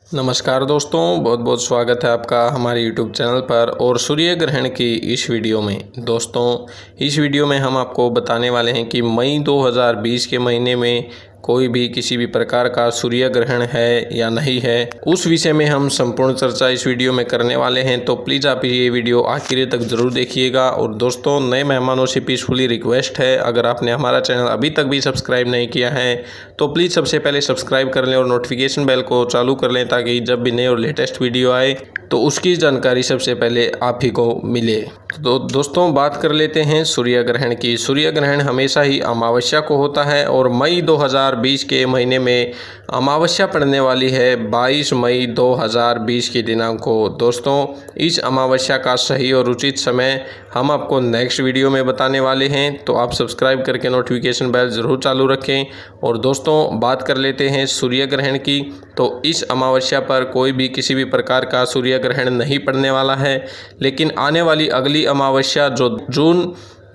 नमस्कार दोस्तों, बहुत बहुत स्वागत है आपका हमारे YouTube चैनल पर। और सूर्य ग्रहण की इस वीडियो में इस वीडियो में हम आपको बताने वाले हैं कि मई 2020 के महीने में कोई भी किसी भी प्रकार का सूर्य ग्रहण है या नहीं है, उस विषय में हम संपूर्ण चर्चा इस वीडियो में करने वाले हैं। तो प्लीज़ आप ये वीडियो आखिर तक ज़रूर देखिएगा। और दोस्तों, नए मेहमानों से पीसफुली रिक्वेस्ट है, अगर आपने हमारा चैनल अभी तक भी सब्सक्राइब नहीं किया है तो प्लीज़ सबसे पहले सब्सक्राइब कर लें और नोटिफिकेशन बेल को चालू कर लें, ताकि जब भी नए और लेटेस्ट वीडियो आए तो उसकी जानकारी सबसे पहले आप ही को मिले। तो दोस्तों, बात कर लेते हैं सूर्य ग्रहण की। सूर्य ग्रहण हमेशा ही अमावस्या को होता है और मई 2020 के महीने में अमावस्या पड़ने वाली है 22 मई 2020 की दिनांक को। दोस्तों, इस अमावस्या का सही और उचित समय हम आपको नेक्स्ट वीडियो में बताने वाले हैं, तो आप सब्सक्राइब करके नोटिफिकेशन बेल ज़रूर चालू रखें। और दोस्तों, बात कर लेते हैं सूर्य ग्रहण की। तो इस अमावस्या पर कोई भी किसी भी प्रकार का सूर्य ग्रहण नहीं पड़ने वाला है, लेकिन आने वाली अगली अमावस्या जो जून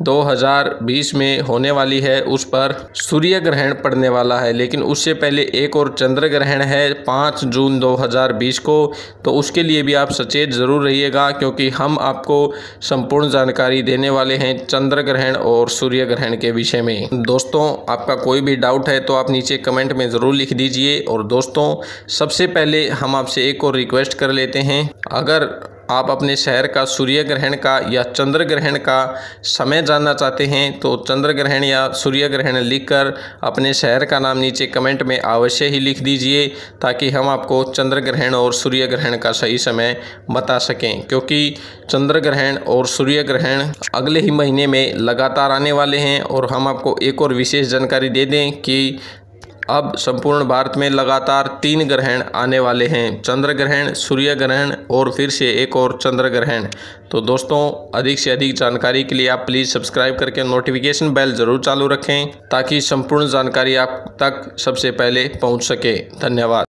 2020 में होने वाली है, उस पर सूर्य ग्रहण पड़ने वाला है। लेकिन उससे पहले एक और चंद्र ग्रहण है 5 जून 2020 को, तो उसके लिए भी आप सचेत ज़रूर रहिएगा, क्योंकि हम आपको संपूर्ण जानकारी देने वाले हैं चंद्र ग्रहण और सूर्य ग्रहण के विषय में। दोस्तों, आपका कोई भी डाउट है तो आप नीचे कमेंट में ज़रूर लिख दीजिए। और दोस्तों, सबसे पहले हम आपसे एक और रिक्वेस्ट कर लेते हैं, अगर आप अपने शहर का सूर्य ग्रहण का या चंद्र ग्रहण का समय जानना चाहते हैं तो चंद्र ग्रहण या सूर्य ग्रहण लिखकर अपने शहर का नाम नीचे कमेंट में अवश्य ही लिख दीजिए, ताकि हम आपको चंद्र ग्रहण और सूर्य ग्रहण का सही समय बता सकें। क्योंकि चंद्र ग्रहण और सूर्य ग्रहण अगले ही महीने में लगातार आने वाले हैं। और हम आपको एक और विशेष जानकारी दे दें कि अब संपूर्ण भारत में लगातार 3 ग्रहण आने वाले हैं, चंद्र ग्रहण, सूर्य ग्रहण और फिर से एक और चंद्र ग्रहण। तो दोस्तों, अधिक से अधिक जानकारी के लिए आप प्लीज़ सब्सक्राइब करके नोटिफिकेशन बेल ज़रूर चालू रखें, ताकि संपूर्ण जानकारी आप तक सबसे पहले पहुंच सके। धन्यवाद।